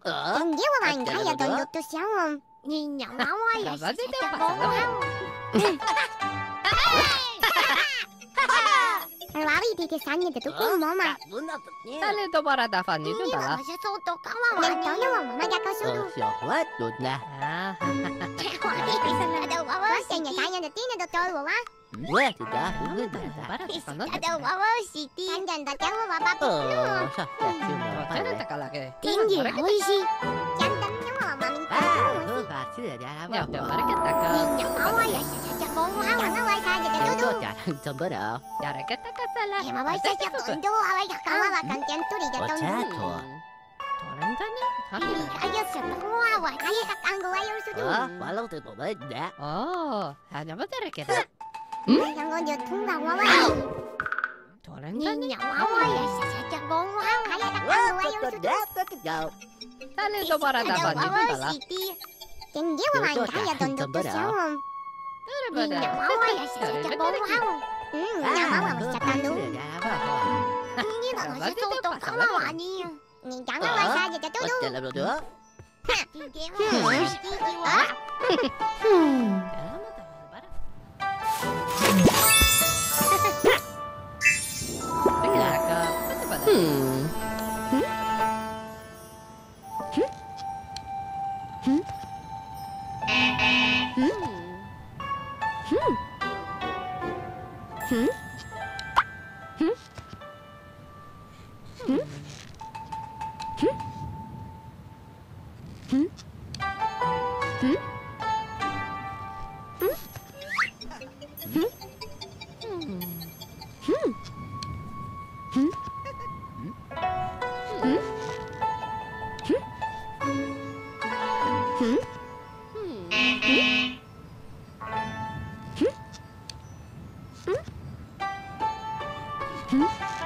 Janjiwa main kaya tunduk tuh siang. Nhìn nhận máu ơi là sẽ cho bố không? Lari thì cái sáng như thế tôi cũng mơ mà. Talento para da fan itu Ini adalah. lah saya soto kawan. Dan tahu mama jaga sudu. Siapa tuh nah? Ada wawa. Rasanya kaya nanti ada tahu wawa. Wah, sudah. Para da fan. Ada wawa siti. Kan dan tak wawa bapak. Sakit cuma. Jangan tak kalah ke. Tinggi, oishi. Jantannya mama minta. Pasti ada apa? Ya, udah mari kita ke. Wawa ya saja bongkang. Jangan wawa saja Itu tuh. jangan coba. Cari kita ke salah. Ya mama saja tunjuk wawa ya kawan akan janturi jatuh. Jatuh. Torrentanya. Ini ayo seneng wawa. Ayo kakang gua ayo sudu. Walau tidak beda. Oh, hanya cari kita. Yang ngajak tunggang wawa. Torrentanya. Nhìn nhận wawa ya saja bongkang. Ayo kakang gua ayo sudu. Jauh. Talento para da fan itu adalah. Janjiwa main kaya tunduk tuh siang. Nhìn nhận wawa ya saja bongkang. Nhà wawa masih tandu. Ini lah masih soto kawan aja. Nih jangan wawa saja jatuh tuh. Jalan berdua. Hmm?